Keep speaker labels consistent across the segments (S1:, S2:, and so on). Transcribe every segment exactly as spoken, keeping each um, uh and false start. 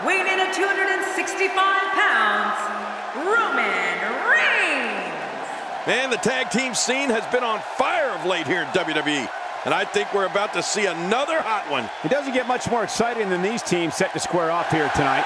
S1: weighing in at two hundred sixty-five pounds, Roman Reigns.
S2: And the tag team scene has been on fire of late here in W W E. And I think we're about to see another hot one.
S3: It doesn't get much more exciting than these teams set to square off here tonight.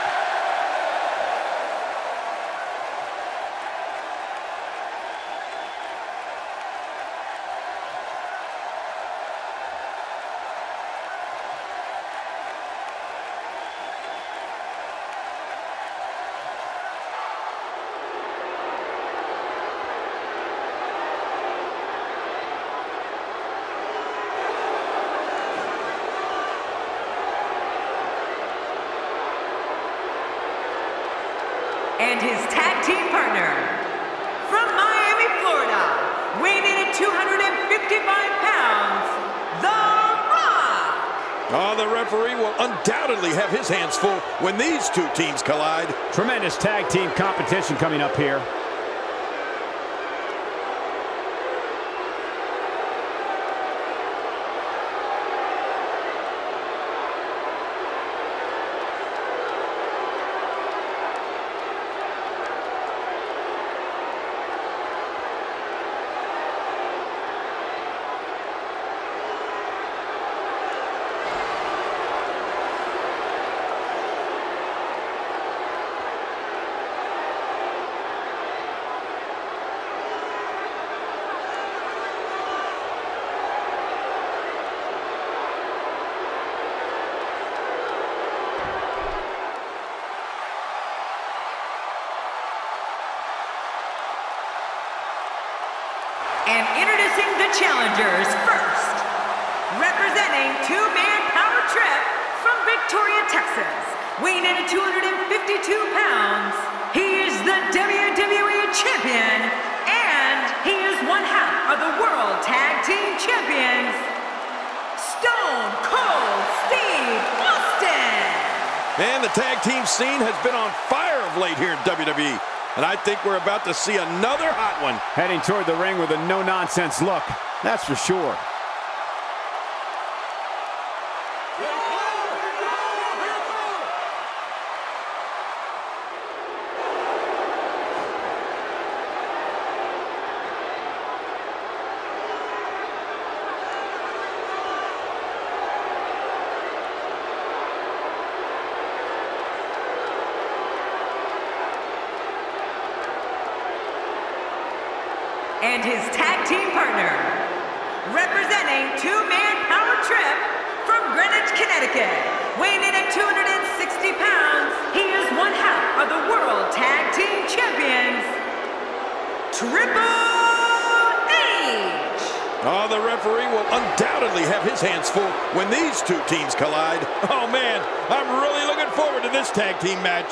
S1: And his tag team partner, from Miami, Florida, weighing in at two hundred fifty-five pounds, The Rock.
S2: Oh, the referee will undoubtedly have his hands full when these two teams collide.
S3: Tremendous tag team competition coming up here.
S1: And introducing the challengers first, representing two-man power trip from Victoria, Texas, weighing in at two hundred fifty-two pounds, he is the W W E Champion, and he is one half of the World Tag Team Champions, Stone Cold Steve Austin.
S2: And the tag team scene has been on fire of late here in W W E. And I think we're about to see another hot one.
S3: Heading toward the ring with a no-nonsense look, that's for sure.
S1: And his tag team partner, representing two-man power trip from Greenwich, Connecticut, weighing in at two hundred sixty pounds, he is one half of the World Tag Team Champions, Triple H.
S2: Oh, the referee will undoubtedly have his hands full when these two teams collide. Oh man, I'm really looking forward to this tag team match.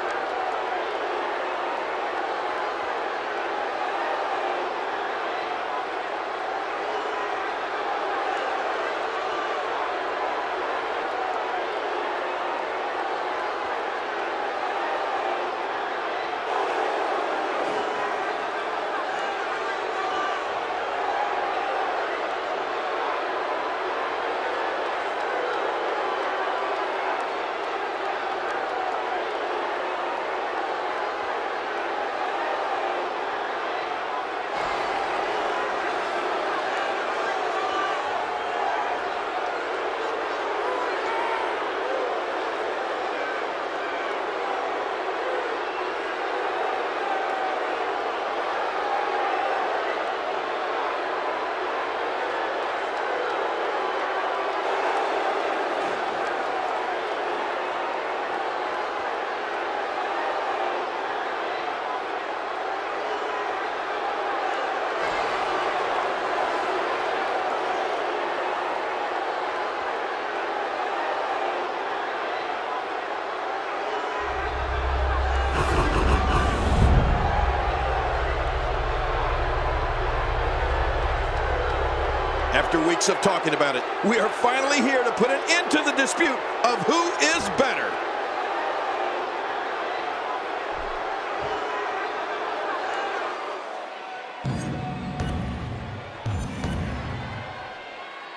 S2: After weeks of talking about it, we are finally here to put an end to the dispute of who is better.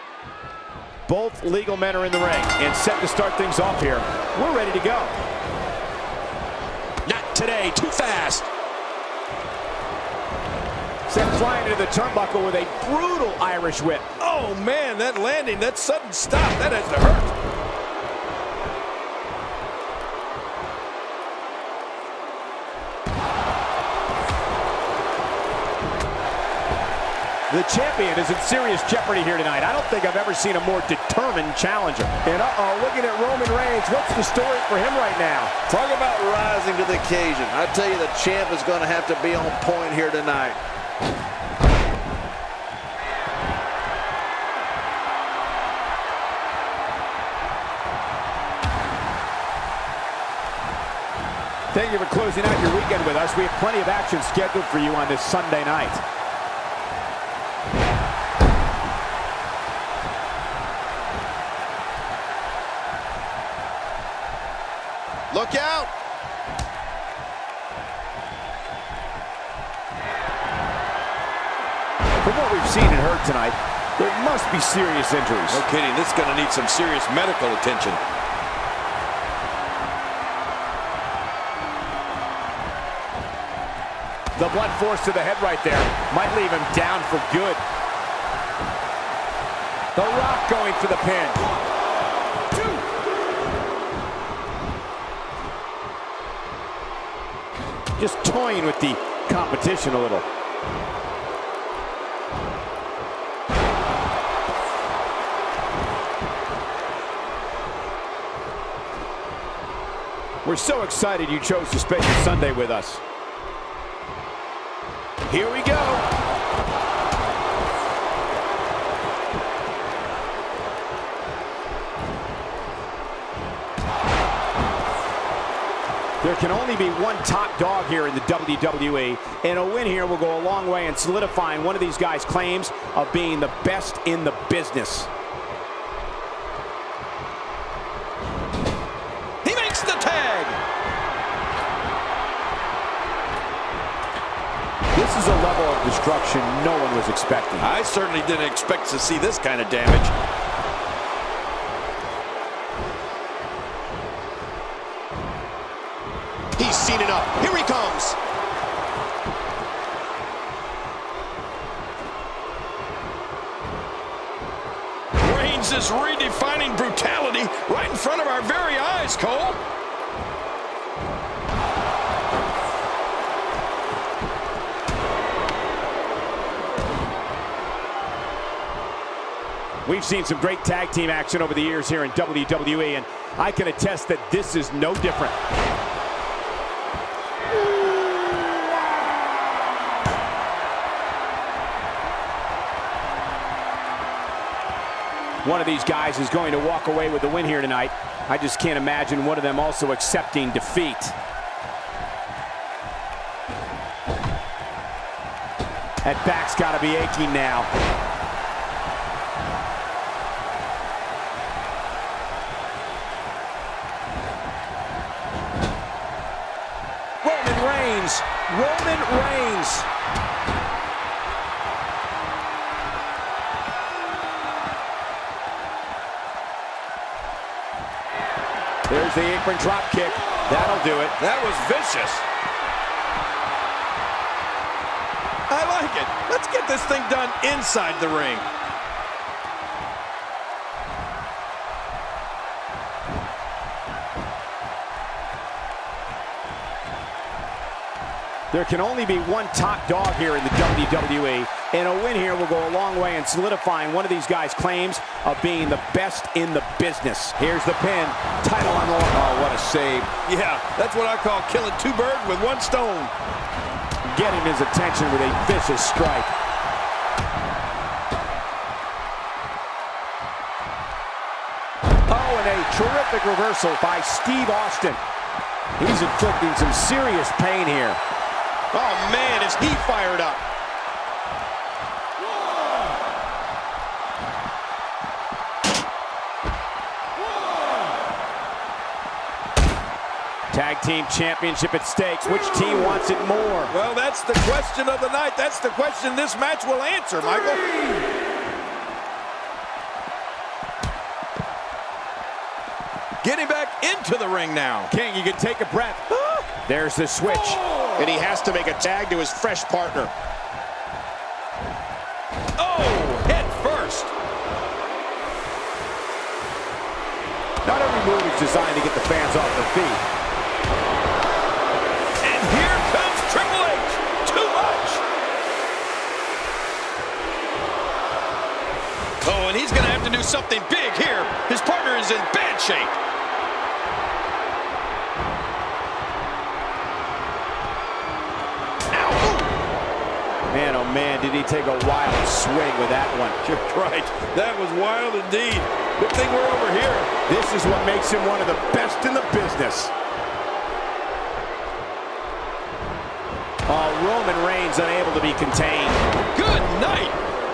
S3: Both legal men are in the ring and set to start things off here. We're ready to go.
S2: today. Too fast.
S3: Sent flying into the turnbuckle with a brutal Irish whip.
S2: Oh, man, that landing, that sudden stop, that has to hurt.
S3: The champion is in serious jeopardy here tonight. I don't think I've ever seen a more determined challenger. And uh-oh, looking at Roman Reigns, what's the story for him right now?
S4: Talk about rising to the occasion. I tell you, the champ is going to have to be on point here tonight.
S3: Thank you for closing out your weekend with us. We have plenty of action scheduled for you on this Sunday night.
S4: Look out!
S3: From what we've seen and heard tonight, there must be serious injuries.
S2: No kidding, this is going to need some serious medical attention.
S3: The blunt force to the head right there might leave him down for good. The Rock going for the pin. Just toying with the competition a little. We're so excited you chose to spend your Sunday with us. Here we go. There can only be one top dog here in the W W E, and a win here will go a long way in solidifying one of these guys' claims of being the best in the business.
S2: He makes the tag.
S3: This is a level of destruction no one was expecting.
S2: I certainly didn't expect to see this kind of damage.
S4: He's seen enough. Here he comes.
S2: Reigns is redefining brutality right in front of our very eyes, Cole.
S3: We've seen some great tag team action over the years here in W W E, and I can attest that this is no different. One of these guys is going to walk away with the win here tonight. I just can't imagine one of them also accepting defeat. That back's got to be aching now. Roman Reigns. Roman Reigns. There's the apron drop kick. That'll do it.
S2: That was vicious. I like it. Let's get this thing done inside the ring.
S3: There can only be one top dog here in the W W E, and a win here will go a long way in solidifying one of these guys' claims of being the best in the business. Here's the pin. Title on the line.
S2: Oh, what a save. Yeah, that's what I call killing two birds with one stone.
S3: Getting his attention with a vicious strike. Oh, and a terrific reversal by Steve Austin. He's inflicting some serious pain here.
S2: Oh, man, is he fired up.
S3: Tag team championship at stakes. Which team wants it more?
S2: Well, that's the question of the night. That's the question this match will answer, Michael. Getting back into the ring now.
S3: King, you can take a breath. There's the switch.
S2: Oh.
S5: And he has to make a tag to his fresh partner.
S2: Oh, head first.
S3: Not every move is designed to get the fans off their feet.
S2: And here comes Triple H. Too much. Oh, and he's going to have to do something big here. His partner is in bad shape.
S3: Man, oh man, did he take a wild swing with that one.
S2: You're right. That was wild indeed. Good thing we're over here.
S3: This is what makes him one of the best in the business. Oh, Roman Reigns unable to be contained.
S2: Good night.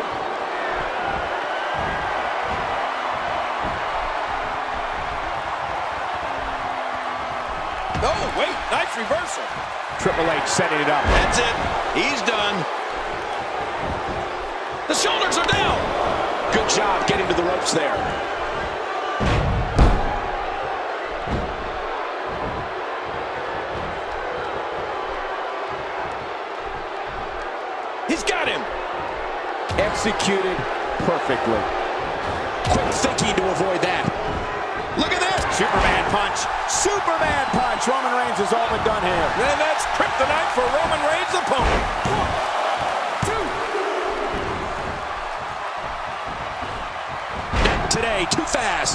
S2: Oh, wait. Nice reversal.
S3: Triple H setting it up.
S2: That's it. He's done. The shoulders are down.
S5: Good job getting to the ropes there.
S2: He's got him.
S3: Executed perfectly.
S5: Quick thinking to avoid that.
S2: Look at this.
S3: Superman punch. Superman punch. Roman Reigns is all but done here.
S2: And that's kryptonite for Roman Reigns' opponent. One, two.
S5: Not today. Too fast.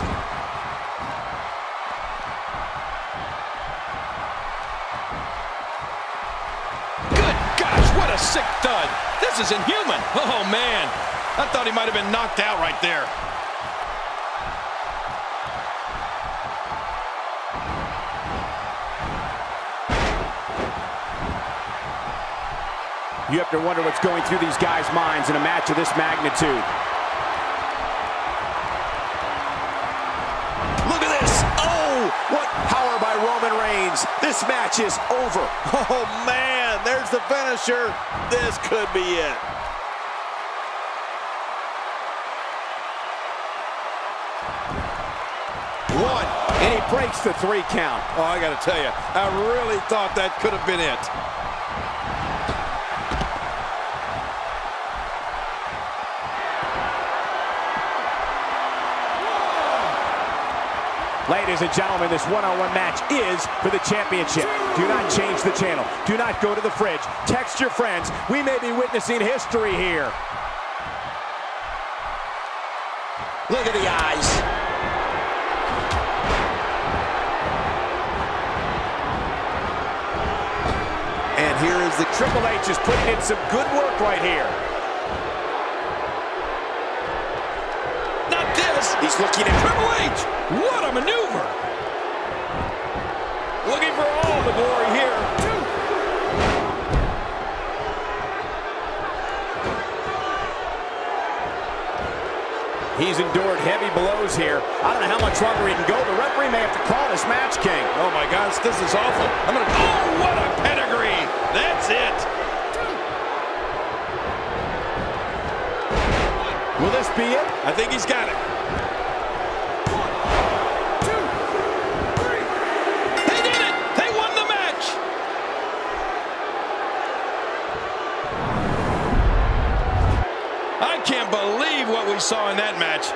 S2: Good gosh, what a sick thud. This is inhuman. Oh, man. I thought he might have been knocked out right there.
S3: You have to wonder what's going through these guys' minds in a match of this magnitude.
S5: Look at this. Oh, what power by Roman Reigns. This match is over.
S4: Oh, man, there's the finisher. This could be it.
S3: One, and he breaks the three count.
S2: Oh, I got to tell you, I really thought that could have been it.
S3: Ladies and gentlemen, this one-on-one match is for the championship. Do not change the channel. Do not go to the fridge. Text your friends. We may be witnessing history here.
S5: Look at the eyes.
S3: And here is the Triple H is putting in some good work right here.
S2: Not this.
S5: He's looking at
S2: Triple H. What a maneuver. Looking for all the glory here. Two.
S3: He's endured heavy blows here. I don't know how much longer he can go. The referee may have to call this match, King.
S2: Oh, my gosh, this is awful. I'm going to... Oh, what a pedigree. That's it.
S3: Will this be it?
S2: I think he's got it. Can't believe what we saw in that match.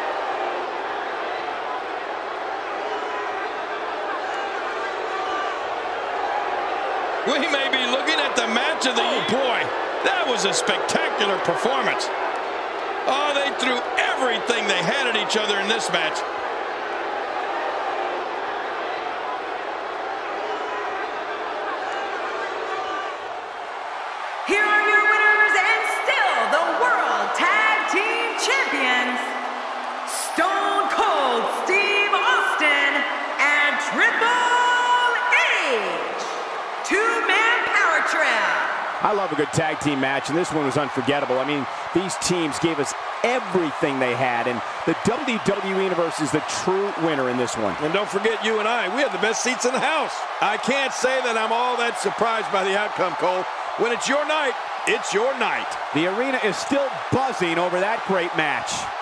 S2: We may be looking at the match of the year. Boy, that was a spectacular performance. Oh, they threw everything they had at each other in this match.
S1: Here are your winners and still the World Tag Team Champions, Stone Cold Steve Austin and Triple H. Two-man power trip.
S3: I love a good tag team match, and this one was unforgettable. I mean, these teams gave us everything they had, and the W W E Universe is the true winner in this one.
S2: And don't forget, you and I, we had the best seats in the house. I can't say that I'm all that surprised by the outcome, Cole. When it's your night, it's your night.
S3: The arena is still buzzing over that great match.